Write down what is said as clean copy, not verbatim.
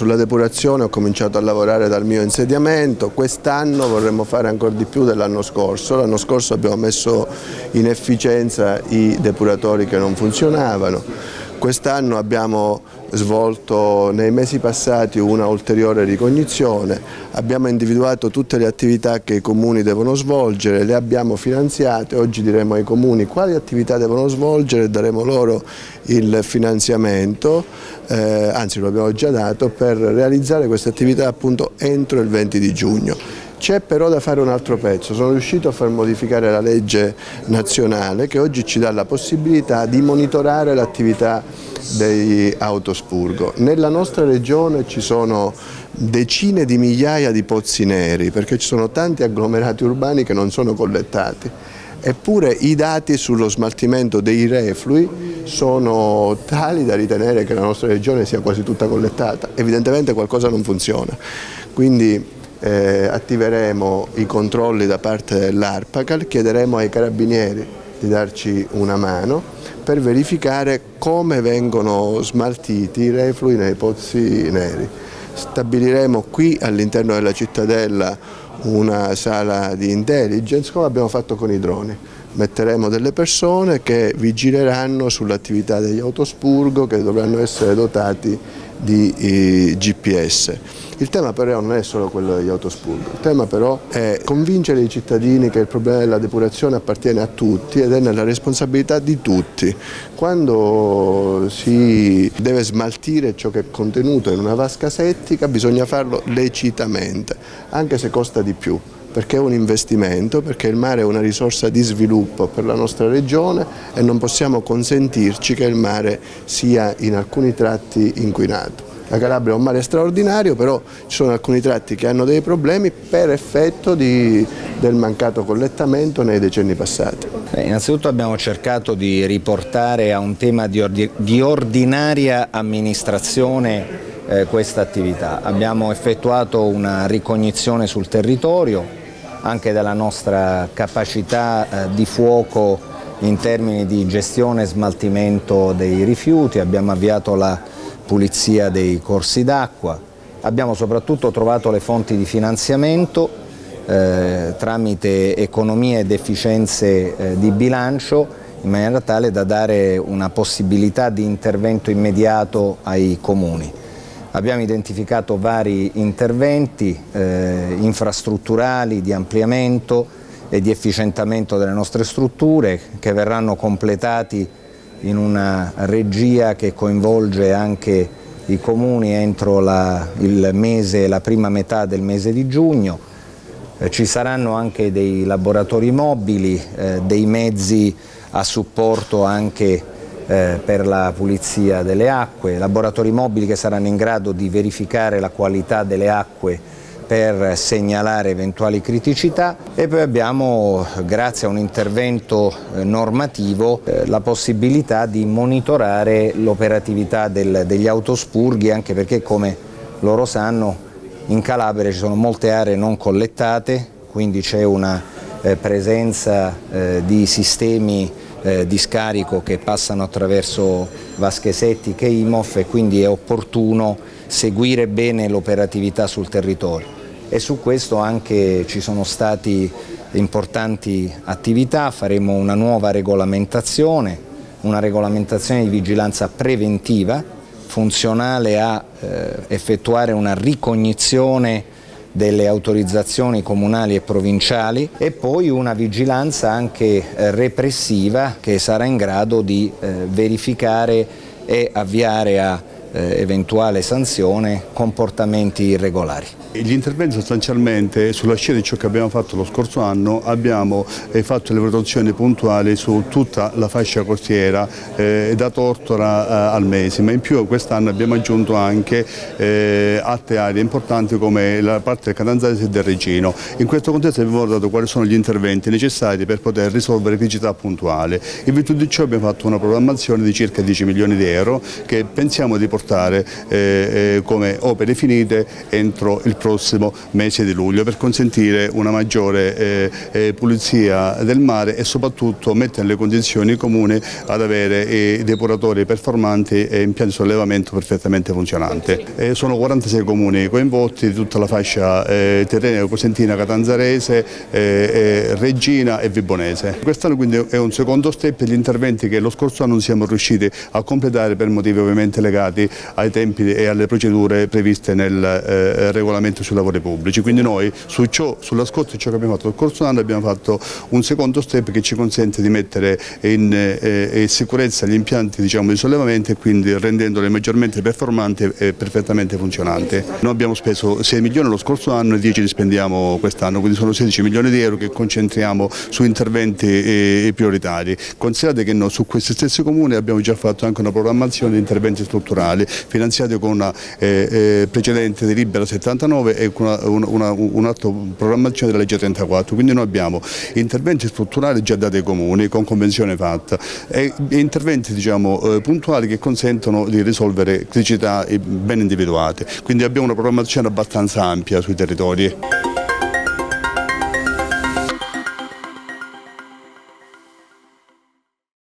Sulla depurazione ho cominciato a lavorare dal mio insediamento, quest'anno vorremmo fare ancora di più dell'anno scorso. L'anno scorso abbiamo messo in efficienza i depuratori che non funzionavano. Quest'anno abbiamo svolto nei mesi passati una ulteriore ricognizione, abbiamo individuato tutte le attività che i comuni devono svolgere, le abbiamo finanziate, oggi diremo ai comuni quali attività devono svolgere e daremo loro il finanziamento, anzi lo abbiamo già dato, per realizzare queste attività appunto entro il 20 di giugno. C'è però da fare un altro pezzo, sono riuscito a far modificare la legge nazionale che oggi ci dà la possibilità di monitorare l'attività dei autospurgo. Nella nostra regione ci sono decine di migliaia di pozzi neri perché ci sono tanti agglomerati urbani che non sono collettati. Eppure i dati sullo smaltimento dei reflui sono tali da ritenere che la nostra regione sia quasi tutta collettata. Evidentemente qualcosa non funziona. Quindi attiveremo i controlli da parte dell'ARPACAL, chiederemo ai carabinieri di darci una mano per verificare come vengono smaltiti i reflui nei pozzi neri. Stabiliremo qui all'interno della cittadella una sala di intelligence come abbiamo fatto con i droni. Metteremo delle persone che vigileranno sull'attività degli autospurgo che dovranno essere dotati di GPS. Il tema però non è solo quello degli autospurgo, il tema però è convincere i cittadini che il problema della depurazione appartiene a tutti ed è nella responsabilità di tutti. Quando si deve smaltire ciò che è contenuto in una vasca settica bisogna farlo lecitamente, anche se costa di più, perché è un investimento, perché il mare è una risorsa di sviluppo per la nostra regione e non possiamo consentirci che il mare sia in alcuni tratti inquinato. La Calabria è un mare straordinario, però ci sono alcuni tratti che hanno dei problemi per effetto del mancato collettamento nei decenni passati. Innanzitutto abbiamo cercato di riportare a un tema di ordinaria amministrazione questa attività. Abbiamo effettuato una ricognizione sul territorio, anche della nostra capacità di fuoco in termini di gestione e smaltimento dei rifiuti, abbiamo avviato la pulizia dei corsi d'acqua, abbiamo soprattutto trovato le fonti di finanziamento tramite economie ed efficienze di bilancio in maniera tale da dare una possibilità di intervento immediato ai comuni. Abbiamo identificato vari interventi infrastrutturali di ampliamento e di efficientamento delle nostre strutture che verranno completati in una regia che coinvolge anche i comuni entro la prima metà del mese di giugno. Ci saranno anche dei laboratori mobili, dei mezzi a supporto anche per la pulizia delle acque, laboratori mobili che saranno in grado di verificare la qualità delle acque per segnalare eventuali criticità e poi abbiamo, grazie a un intervento normativo, la possibilità di monitorare l'operatività degli autospurghi, anche perché, come loro sanno, in Calabria ci sono molte aree non collettate, quindi c'è una presenza di sistemi di scarico che passano attraverso vasche settiche IMOF e quindi è opportuno seguire bene l'operatività sul territorio. E su questo anche ci sono state importanti attività, faremo una nuova regolamentazione, una regolamentazione di vigilanza preventiva funzionale a effettuare una ricognizione delle autorizzazioni comunali e provinciali e poi una vigilanza anche repressiva che sarà in grado di verificare e avviare a eventuale sanzione comportamenti irregolari. Gli interventi sostanzialmente sulla scia di ciò che abbiamo fatto lo scorso anno, abbiamo fatto le valutazioni puntuali su tutta la fascia costiera da Tortora al Mesi, ma in più quest'anno abbiamo aggiunto anche altre aree importanti come la parte del Catanzaro e del Regino. In questo contesto abbiamo valutato quali sono gli interventi necessari per poter risolvere criticità puntuali. In virtù di ciò abbiamo fatto una programmazione di circa 10 milioni di euro che pensiamo di portare come opere finite entro il prossimo mese di luglio, per consentire una maggiore pulizia del mare e soprattutto mettere le condizioni comuni ad avere depuratori performanti e impianti di sollevamento perfettamente funzionanti. Sono 46 comuni coinvolti di tutta la fascia terrena cosentina, catanzarese, reggina e vibonese. Quest'anno quindi è un secondo step degli interventi che lo scorso anno non siamo riusciti a completare per motivi ovviamente legati ai tempi e alle procedure previste nel regolamento sui lavori pubblici. Quindi noi sulla scorta di ciò che abbiamo fatto lo scorso anno abbiamo fatto un secondo step che ci consente di mettere in sicurezza gli impianti, diciamo, di sollevamento e quindi rendendoli maggiormente performanti e perfettamente funzionanti. Noi abbiamo speso 6 milioni lo scorso anno e 10 li spendiamo quest'anno, quindi sono 16 milioni di euro che concentriamo su interventi prioritari. Considerate che noi su questi stessi comuni abbiamo già fatto anche una programmazione di interventi strutturali finanziati con una precedente delibera 79 e con un'altra programmazione della legge 34, quindi noi abbiamo interventi strutturali già dati ai comuni con convenzione fatta e interventi, diciamo, puntuali che consentono di risolvere criticità ben individuate, quindi abbiamo una programmazione abbastanza ampia sui territori.